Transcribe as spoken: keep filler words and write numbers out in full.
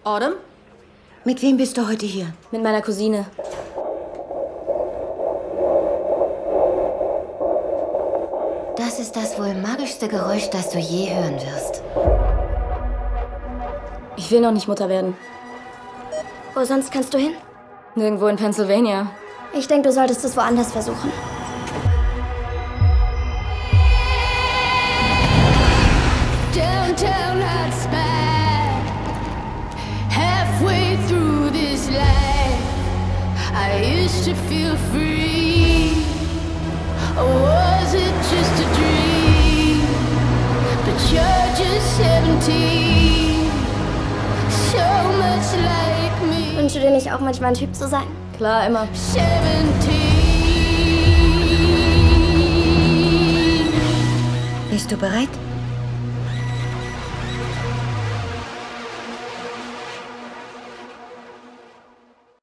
Autumn? Mit wem bist du heute hier? Mit meiner Cousine. Das ist das wohl magischste Geräusch, das du je hören wirst. Ich will noch nicht Mutter werden. Wo sonst kannst du hin? Nirgendwo in Pennsylvania. Ich denke, du solltest es woanders versuchen. Downtown hotspot, halfway through this life, I used to feel free. Or was it just a dream? But you're just seventeen, so much like me. Wünschst du dir nicht auch manchmal ein Typ zu sein? Klar, immer. seventeen. Bist du bereit?